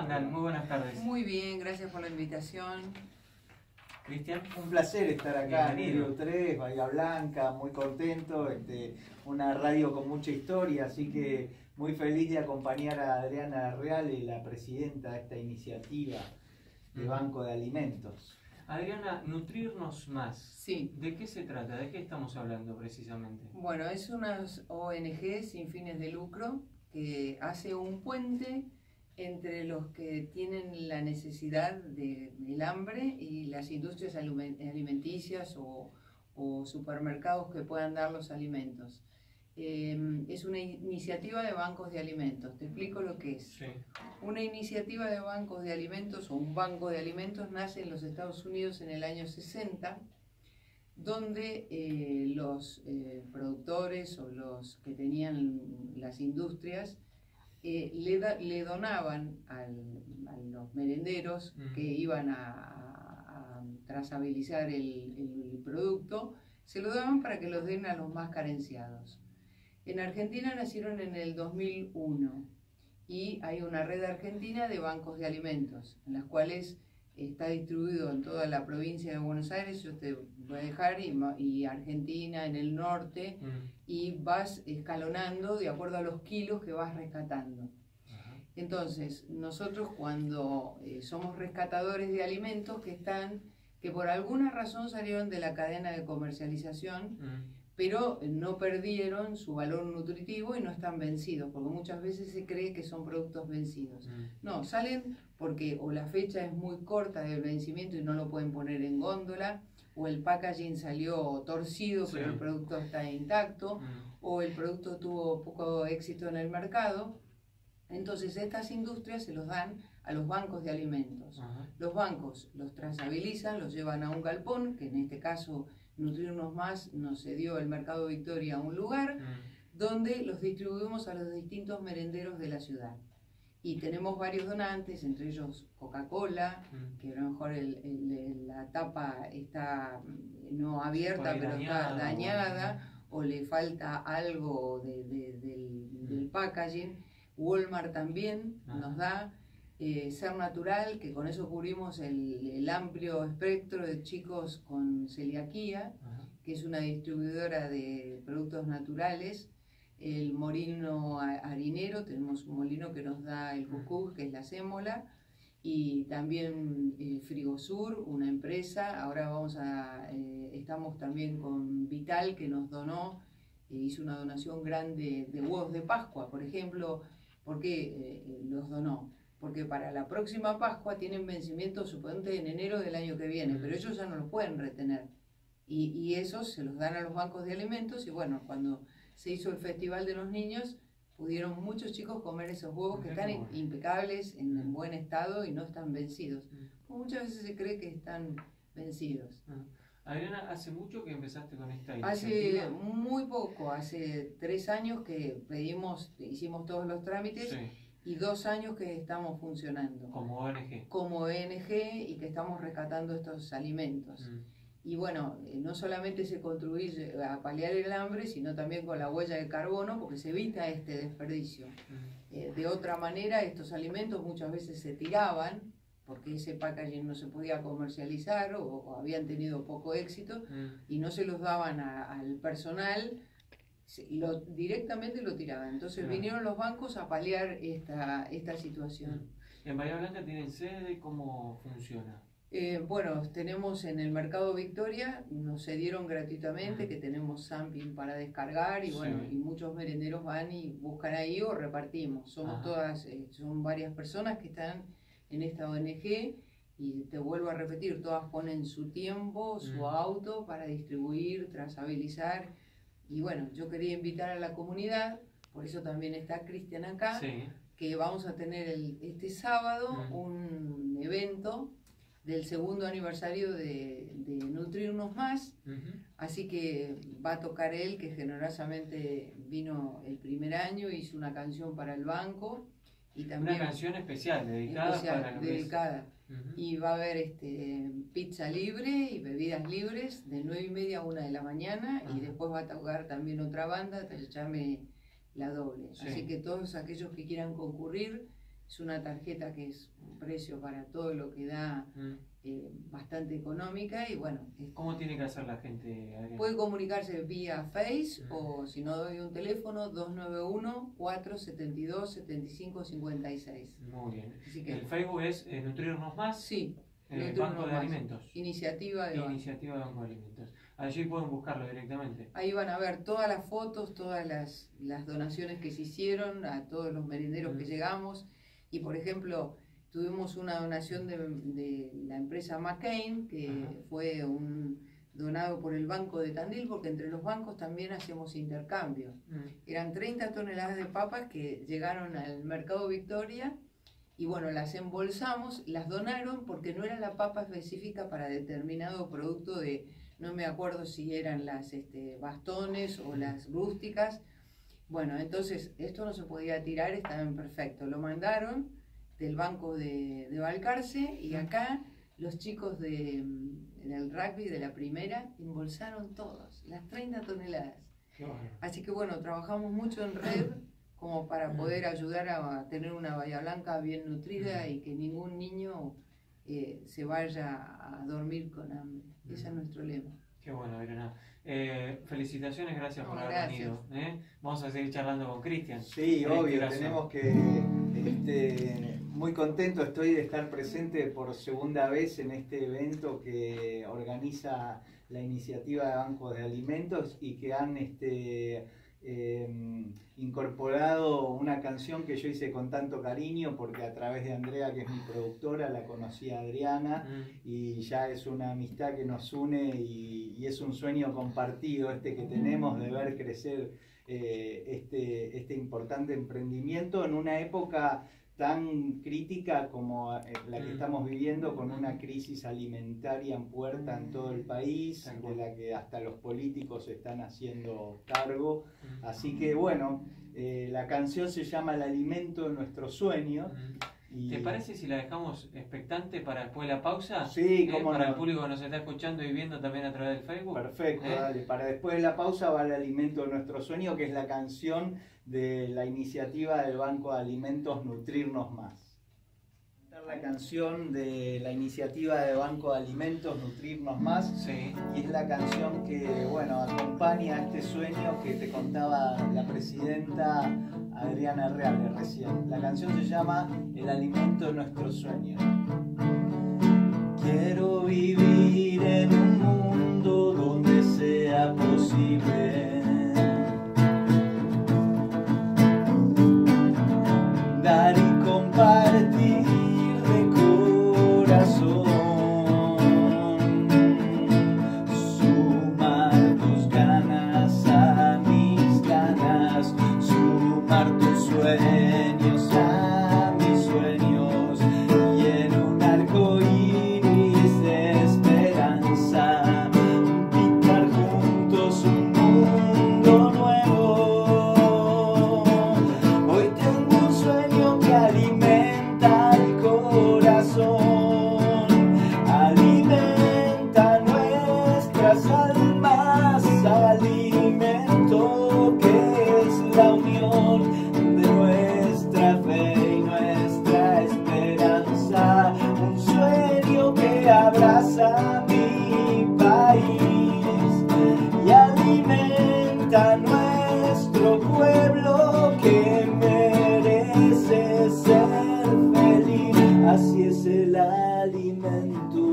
andan? Muy buenas tardes. Muy bien, gracias por la invitación. Cristian. Un placer estar acá en Bienvenido. Río 3, Bahía Blanca, muy contento, una radio con mucha historia, así que muy feliz de acompañar a Adriana Reale, la presidenta de esta iniciativa de Banco de Alimentos. Adriana, nutrirnos más. Sí. ¿De qué se trata? ¿De qué estamos hablando precisamente? Bueno, es una ONG sin fines de lucro que hace un puente entre los que tienen la necesidad del hambre y las industrias alimenticias o supermercados que puedan dar los alimentos. Es una iniciativa de bancos de alimentos. Te explico lo que es. Sí. Una iniciativa de bancos de alimentos o un banco de alimentos nace en los Estados Unidos en el año 60, donde los productores o los que tenían las industrias le donaban a los merenderos que iban a trazabilizar el producto, se lo daban para que los den a los más carenciados. En Argentina nacieron en el 2001 y hay una red argentina de bancos de alimentos, en las cuales está distribuido en toda la provincia de Buenos Aires. Yo te voy a dejar, y Argentina en el norte, y vas escalonando de acuerdo a los kilos que vas rescatando. Entonces, nosotros cuando somos rescatadores de alimentos que por alguna razón salieron de la cadena de comercialización, pero no perdieron su valor nutritivo y no están vencidos, porque muchas veces se cree que son productos vencidos. No, salen porque o la fecha es muy corta del vencimiento y no lo pueden poner en góndola, o el packaging salió torcido, pero el producto está intacto, o el producto tuvo poco éxito en el mercado. Entonces estas industrias se los dan a los bancos de alimentos. Los bancos los trazabilizan, los llevan a un galpón, que en este caso Nutrirnos Más nos cedió el Mercado Victoria a un lugar, donde los distribuimos a los distintos merenderos de la ciudad. Y tenemos varios donantes, entre ellos Coca-Cola, que a lo mejor la tapa está no abierta, pero está dañada, o le falta algo del packaging. Walmart también nos da. Ser Natural, que con eso cubrimos el amplio espectro de chicos con celiaquía, que es una distribuidora de productos naturales. El molino harinero, tenemos un molino que nos da el cuscús, que es la sémola, y también Frigosur, una empresa. Ahora estamos también con Vital, que nos donó, hizo una donación grande de huevos de Pascua, por ejemplo. ¿Por qué los donó? Porque para la próxima Pascua tienen vencimiento suponente en enero del año que viene, pero ellos ya no los pueden retener. Y esos se los dan a los bancos de alimentos, y bueno, cuando se hizo el Festival de los Niños, pudieron muchos chicos comer esos huevos que están impecables, en buen estado y no están vencidos. Muchas veces se cree que están vencidos. Adriana, ¿hace mucho que empezaste con esta iniciativa? Hace muy poco, hace 3 años que hicimos todos los trámites. Y 2 años que estamos funcionando. Como ONG. Como ONG, y que estamos rescatando estos alimentos. Y bueno, no solamente se contribuye a paliar el hambre, sino también con la huella de carbono, porque se evita este desperdicio. De otra manera, estos alimentos muchas veces se tiraban, porque ese packaging no se podía comercializar o habían tenido poco éxito, y no se los daban al personal. Directamente lo tiraban. Entonces vinieron los bancos a paliar esta situación. ¿En Bahía Blanca tienen sede? ¿Cómo funciona? Bueno, tenemos en el Mercado Victoria, nos cedieron gratuitamente, que tenemos sampling para descargar, y bueno, y muchos merenderos van y buscan ahí o repartimos. Somos son varias personas que están en esta ONG, y te vuelvo a repetir, todas ponen su tiempo, su auto para distribuir, trazabilizar. Y bueno, yo quería invitar a la comunidad, por eso también está Cristian acá, que vamos a tener este sábado un evento del 2º aniversario de Nutrirnos Más, así que va a tocar él, que generosamente vino el primer año, hizo una canción para el banco, y también una canción especial, dedicada. Y va a haber pizza libre y bebidas libres de 9:30 a 1 de la mañana, y después va a tocar también otra banda, Llame La Doble. Así que todos aquellos que quieran concurrir Es una tarjeta que es un precio para todo lo que da, bastante económica y bueno. ¿Cómo tiene que hacer la gente, Adriana? Puede comunicarse vía Face o si no doy un teléfono 291-472-7556. Muy bien. Así que, ¿El Facebook es Nutrirnos Más? Sí. Banco de Alimentos. Iniciativa de Banco de Banco de Alimentos. Allí pueden buscarlo directamente. Ahí van a ver todas las fotos, todas las donaciones que se hicieron, a todos los merenderos que llegamos. Y por ejemplo, tuvimos una donación de la empresa McCain, que fue donado por el Banco de Tandil, porque entre los bancos también hacemos intercambio. Eran 30 toneladas de papas que llegaron al Mercado Victoria. Y bueno, las embolsamos, las donaron porque no era la papa específica para determinado producto de, no me acuerdo si eran las bastones o las rústicas. Bueno, entonces esto no se podía tirar, estaban perfectos. Lo mandaron del banco de Balcarce y acá los chicos del rugby de la primera embolsaron todos, las 30 toneladas. Así que bueno, trabajamos mucho en red como para poder ayudar a tener una Bahía Blanca bien nutrida y que ningún niño se vaya a dormir con hambre. Ese es nuestro lema. Qué bueno, Adriana. Felicitaciones, gracias por haber venido. Vamos a seguir charlando con Cristian. Sí, obvio, tenemos que... muy contento estoy de estar presente por segunda vez en este evento que organiza la iniciativa de Bancos de Alimentos y que han... incorporado una canción que yo hice con tanto cariño porque a través de Andrea, que es mi productora, la conocí a Adriana y ya es una amistad que nos une y es un sueño compartido que tenemos de ver crecer este importante emprendimiento en una época tan crítica como la que estamos viviendo, con una crisis alimentaria en puerta en todo el país, de la que hasta los políticos se están haciendo cargo. Así que bueno, la canción se llama El alimento de nuestros sueños. ¿Te parece si la dejamos expectante para después de la pausa? Sí, cómo para no. el público que nos está escuchando y viendo también a través del Facebook. Perfecto, dale. Para después de la pausa va El alimento de nuestro sueño, que es la canción de la iniciativa del Banco de Alimentos Nutrirnos Más. La canción de la iniciativa del Banco de Alimentos Nutrirnos Más, sí. Y es la canción que, bueno, acompaña a este sueño que te contaba la presidenta Adriana Reale recién. La canción se llama El alimento de nuestro sueño. Quiero vivir en un mundo donde sea posible dar y compartir de corazón, sumar tus ganas a mis ganas, sumar tus sueños a mis sueños, y en un arco iris de esperanza pintar juntos un mundo nuevo. Hoy tengo un sueño que alimenta el corazón, alimenta nuestras almas, alimento que es la unión de nuestra fe y nuestra esperanza, un sueño que abraza mi país y alimenta nuestro pueblo que merece ser feliz. Así es el alimento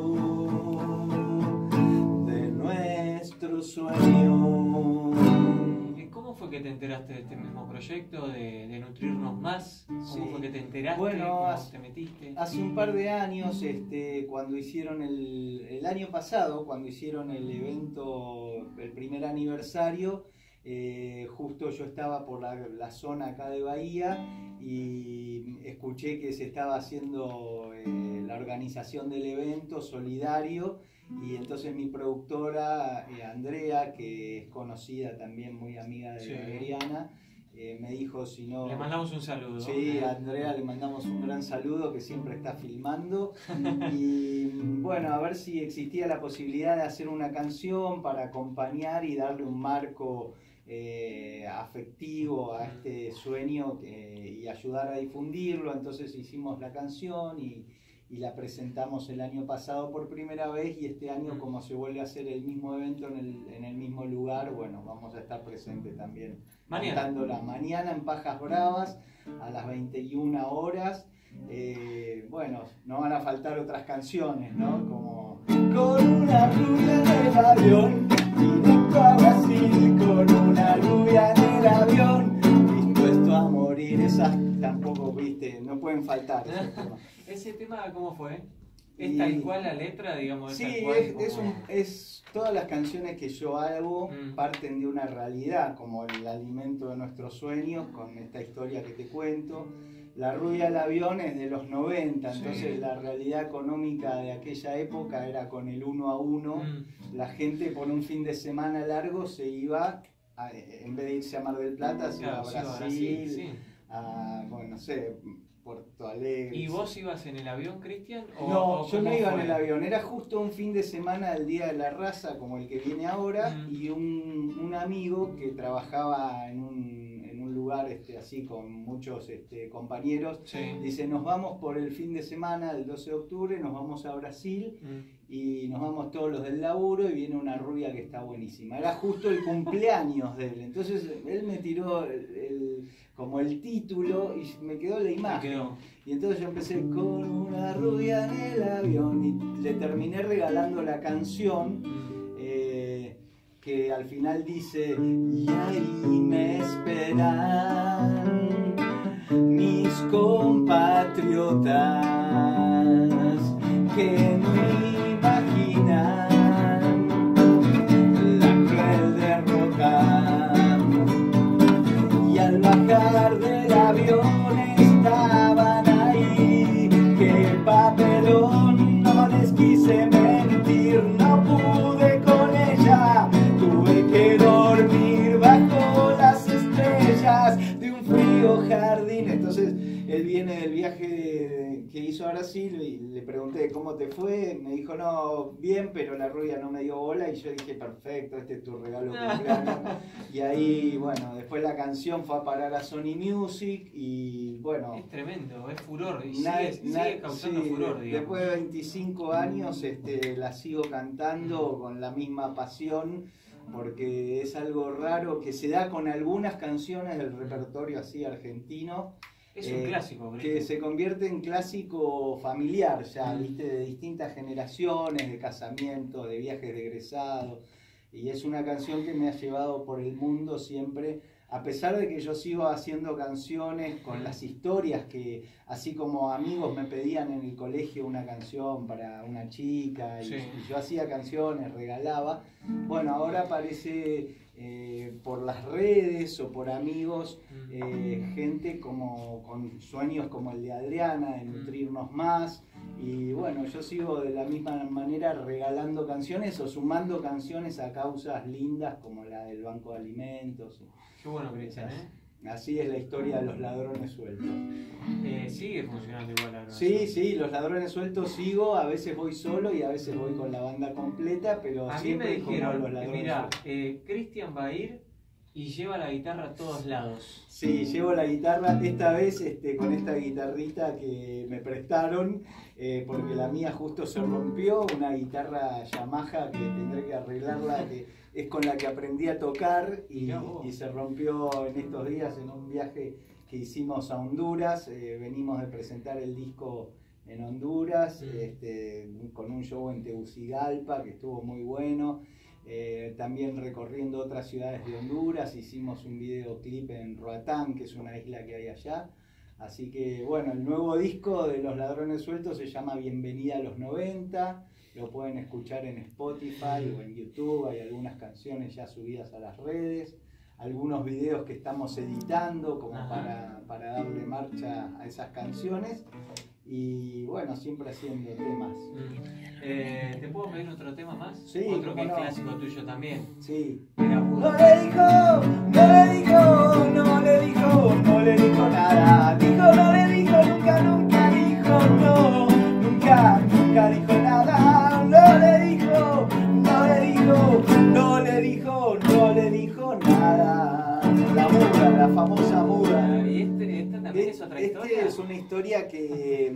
de nuestro sueño. ¿Y cómo fue que te enteraste de este mismo proyecto de Nutrirnos Más? ¿Cómo Sí. fue que te enteraste? Bueno, ¿Cómo te metiste? Hace un par de años, cuando hicieron el año pasado, cuando hicieron el evento, el primer aniversario, justo yo estaba por la zona acá de Bahía y escuché que se estaba haciendo la organización del evento solidario, y entonces mi productora Andrea, que es conocida también, muy amiga de Adriana, me dijo si no... Le mandamos un saludo. Sí, a Andrea le mandamos un gran saludo, que siempre está filmando. Y bueno, a ver si existía la posibilidad de hacer una canción para acompañar y darle un marco afectivo a este sueño y ayudar a difundirlo. Entonces hicimos la canción y la presentamos el año pasado por primera vez, y este año, como se vuelve a hacer el mismo evento en el mismo lugar, bueno, vamos a estar presentes también cantándola mañana en Pajas Bravas a las 21 horas. Bueno, no van a faltar otras canciones, ¿no? Como con una rubia en el avión, directo a Brasil, con una rubia en el avión, dispuesto a morir. Esas tampoco, viste, no pueden faltar esos temas. ¿Ese tema cómo fue? ¿Es tal cual la letra, digamos? Sí, tal cual, es todas las canciones que yo hago parten de una realidad, como el alimento de nuestros sueños, con esta historia que te cuento. La rubia del avión es de los 90, entonces la realidad económica de aquella época era con el 1 a 1. La gente por un fin de semana largo se iba, en vez de irse a Mar del Plata, se iba a Brasil, a, bueno, no sé, Porto Alegre. ¿Y vos ibas en el avión, Cristian? No, yo no iba en el avión, era justo un fin de semana del Día de la Raza, como el que viene ahora, y un amigo que trabajaba en un lugar así con muchos compañeros, dice, nos vamos por el fin de semana del 12 de octubre, nos vamos a Brasil y nos vamos todos los del laburo y viene una rubia que está buenísima. Era justo el cumpleaños de él, entonces él me tiró como el título y me quedó la imagen. Y entonces yo empecé con una rubia en el avión y le terminé regalando la canción. Que al final dice, y ahí me esperan mis compatriotas que no imaginan la cruel derrota. Y al bajar del avión estaban ahí, que papelón, no les quise mentir, no pude con ella. Tuve que dormir bajo las estrellas de un frío jardín. Entonces él viene del viaje que hizo a Brasil y le pregunté cómo te fue. Me dijo, no, bien, pero la rubia no me dio bola. Y yo dije, perfecto, este es tu regalo de cumpleaños. Y ahí, bueno, después la canción fue a parar a Sony Music y bueno. Es tremendo, es furor. Y sigue causando furor, digamos. Después de 25 años la sigo cantando con la misma pasión, porque es algo raro que se da con algunas canciones del repertorio así argentino. Es un clásico, que se convierte en clásico familiar ya, viste, de distintas generaciones, de casamientos, de viajes de egresados, y es una canción que me ha llevado por el mundo siempre, a pesar de que yo sigo haciendo canciones con las historias que, así como amigos me pedían en el colegio una canción para una chica, y yo hacía canciones, regalaba. Bueno, ahora aparece por las redes o por amigos gente con sueños como el de Adriana, de nutrirnos más. Y bueno, yo sigo de la misma manera regalando canciones o sumando canciones a causas lindas como la del Banco de Alimentos. Qué bueno, Cristian, Así es la historia de los ladrones sueltos. Sigue funcionando igual ahora. Sí, los ladrones sueltos sigo, a veces voy solo y a veces voy con la banda completa, pero a siempre mí me dijeron, los ladrones mirá, Cristian va a ir y lleva la guitarra a todos lados. Sí, llevo la guitarra, esta vez con esta guitarrita que me prestaron, porque la mía justo se rompió, una guitarra Yamaha que tendré que arreglarla, que es con la que aprendí a tocar y se rompió en estos días en un viaje que hicimos a Honduras. Venimos de presentar el disco en Honduras, con un show en Tegucigalpa que estuvo muy bueno. También recorriendo otras ciudades de Honduras, hicimos un videoclip en Roatán, que es una isla que hay allá. Así que bueno, el nuevo disco de Los Ladrones Sueltos se llama Bienvenida a los 90. Lo pueden escuchar en Spotify o en YouTube, hay algunas canciones ya subidas a las redes, algunos videos que estamos editando como para darle marcha a esas canciones. Y bueno, siempre haciendo temas. ¿Te puedo pedir otro tema más? Sí. Otro que es clásico tuyo también. Sí. No le dijo nada. Dijo, no le dijo, nunca dijo no. Nunca dijo nada. No le dijo nada.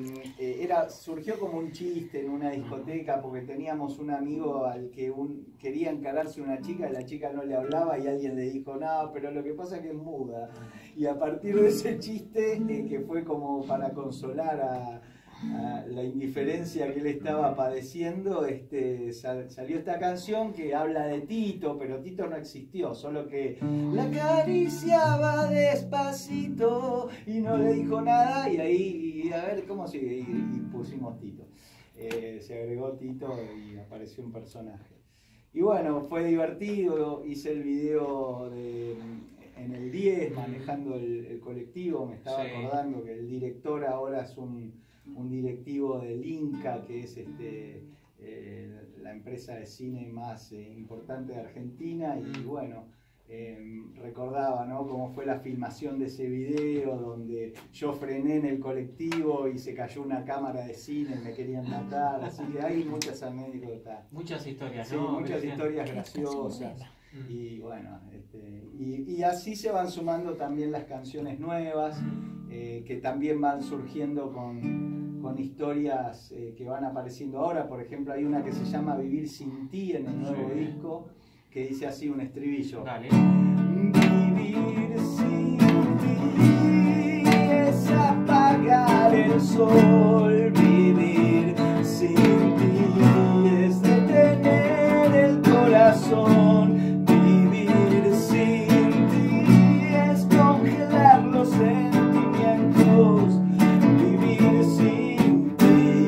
surgió como un chiste en una discoteca porque teníamos un amigo al que quería encararse una chica y la chica no le hablaba y alguien le dijo, no, pero lo que pasa es que es muda. Y a partir de ese chiste, que fue como para consolar a la indiferencia que él estaba padeciendo, salió esta canción que habla de Tito, pero Tito no existió, solo que la acariciaba despacito y no le dijo nada, y ahí, a ver cómo sigue, y pusimos Tito. Se agregó Tito y apareció un personaje. Y bueno, fue divertido, hice el video en el 10 manejando el colectivo, me estaba acordando que el director ahora es un directivo del Inca, que es la empresa de cine más importante de Argentina, y bueno, recordaba, ¿no?, cómo fue la filmación de ese video, donde yo frené en el colectivo y se cayó una cámara de cine y me querían matar, así que hay muchas anécdotas. Muchas historias, sí, ¿no? Muchas historias graciosas. Y bueno, y así se van sumando también las canciones nuevas, que también van surgiendo con historias que van apareciendo ahora. Por ejemplo, hay una que se llama Vivir sin ti en el nuevo disco, que dice así un estribillo. Dale. Vivir sin ti es apagar el sol, vivir sin ti es detener el corazón, vivir sin ti es congelar los sentimientos, vivir sin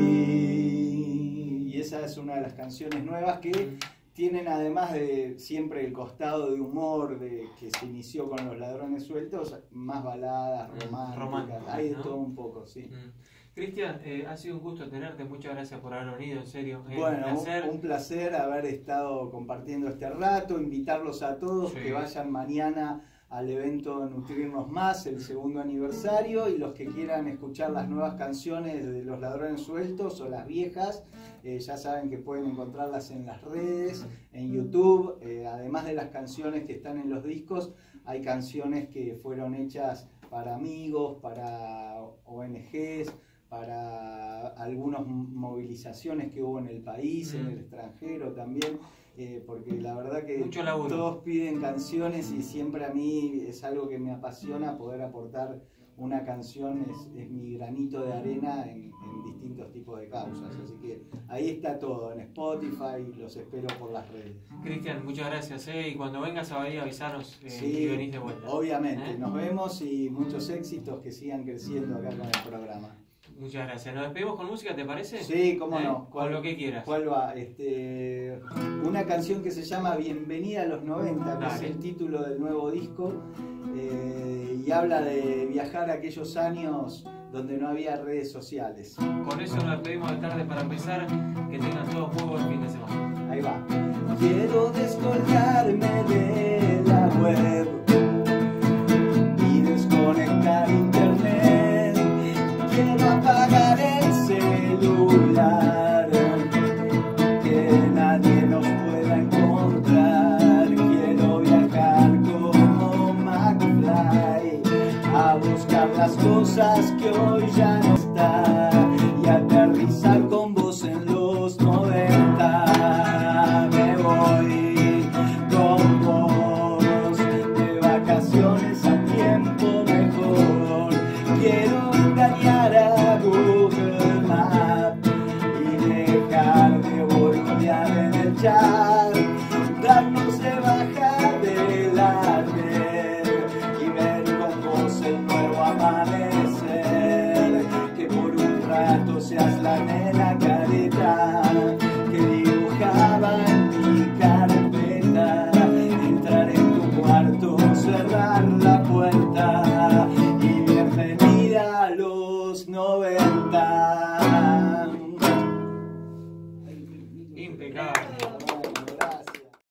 ti. Y esa es una de las canciones nuevas que tienen, además de siempre el costado de humor que se inició con Los Ladrones Sueltos, más baladas románticas, hay de todo un poco, sí. Cristian, ha sido un gusto tenerte, muchas gracias por haber venido, en serio. Bueno, un placer haber estado compartiendo este rato, invitarlos a todos que vayan mañana al evento Nutrirnos Más, el 2º aniversario, y los que quieran escuchar las nuevas canciones de Los Ladrones Sueltos o las viejas, ya saben que pueden encontrarlas en las redes, en YouTube. Además de las canciones que están en los discos, hay canciones que fueron hechas para amigos, para ONGs, para algunas movilizaciones que hubo en el país, en el extranjero también. Porque la verdad que todos piden canciones y siempre a mí es algo que me apasiona poder aportar una canción, es mi granito de arena en distintos tipos de causas. Así que ahí está todo, en Spotify, los espero por las redes. Cristian, muchas gracias, y cuando vengas a Bahía avisanos y venís de vuelta. Obviamente, nos vemos y muchos éxitos, que sigan creciendo acá con el programa. Muchas gracias. ¿Nos despedimos con música, te parece? Sí, cómo no. Con lo que quieras. ¿Cuál va? Una canción que se llama Bienvenida a los 90, que es el título del nuevo disco, y habla de viajar a aquellos años donde no había redes sociales. Con eso nos despedimos de tarde para empezar. Que tengan todos muy buen fin de semana. Ahí va. Quiero descolgarme de la web y desconectar internet. Quiero apagar el celular, que nadie nos pueda encontrar. Quiero viajar como McFly a buscar las cosas que hoy ya no